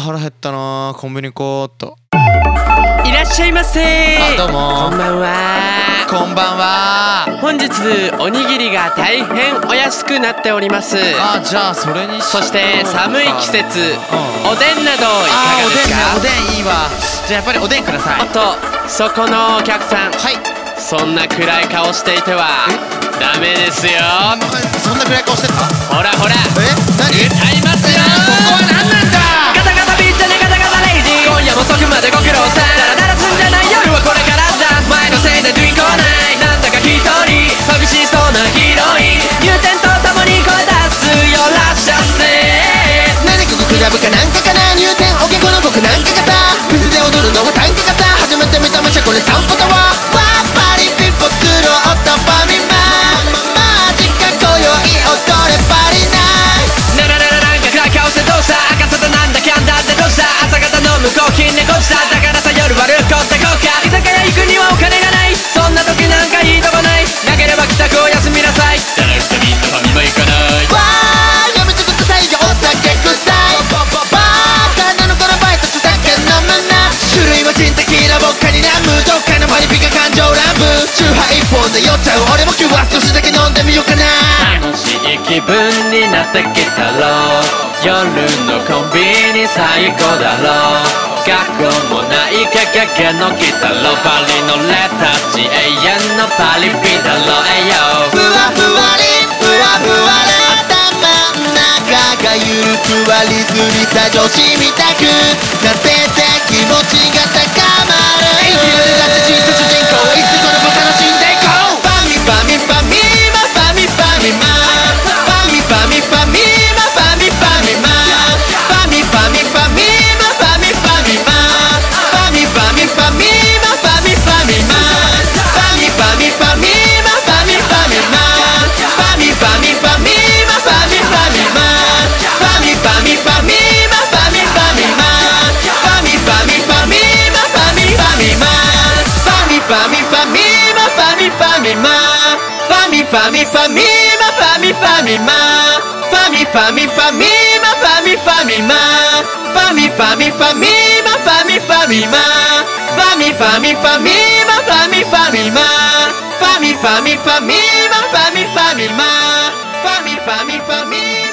腹減ったな。コンビニ行こうっと。 いらっしゃいませ。 あ、どうも。 こんばんは。 こんばんは。 本日おにぎりが大変お安くなっております。 あ、じゃあそれにそして寒い季節、おでんなどいかがですか？ おでんいいわ。じゃあやっぱりおでんください。 おっと、そこのお客さん、 はい。 そんな暗い顔していてはダメですよ。 そんな暗い顔してた？ ほらほら、 何？ 歌いますよ。 ここは何なんだ？ ガタガタビッタネガタガタレイジー、今夜も遅くまでご苦労さん。ダラダラすんじゃない夜はこれからだ。前のせいでドゥイン来ない。なんだか一人寂しそうなヒロイン、入店とともに声出すよらっしゃせ。 何ここクラブかなんかかな。入店おけこの僕なんかがさ、水で踊るのが短歌がさ、初めて見たまちゃこれ散歩だわ。わーパリピッポ作ろうとファミママジか今宵踊れパリナイ。 ならならなんか暗い顔してどうした。赤さだなんだキャンダーってどうした。朝方飲むコーヒー猫した。だからさ夜はルッコってこうか。居酒屋行くにはお金がない。そんな時なんかいいとこない。なければ帰宅おやすみなさい。だらうとみんなファミマ行かない。 わーやめてくださいよお酒臭い。バカなのこのバイト酒飲むな。種類は人的なボッカにラム、どっかのパリピが感情乱舞。チューハイ一本で酔っちゃう俺も今日は少しだけ飲んでみようかな。 楽しい気分になってきたろう。夜のコンビニ最高だろう。学校もないけけけの来たろ。パリのレタッチ永遠のパリピだろ。えよふわふわりふわふわり頭ん中がゆるく割りずりた女子みたくなってて気持ちが高まる。演じるだって人生主人公いつこのも楽しんでいこう。ファミファミファミマファミファミマファミファミファミマファミファミマファミファミファミマファミファミマファミファミファミマファミファミマファミファミファミマファミファミマファミファミファミマファミファミマファミファミファミマファミファミマファミファミファミマファミファミマファミファミファミマファミファミマファミファミファミマファミファミマファミファミファミマファミファミマファミファミファミマファミファミマファミファミファミマファミファミマファミファミファミマファミファミマファミファミファミ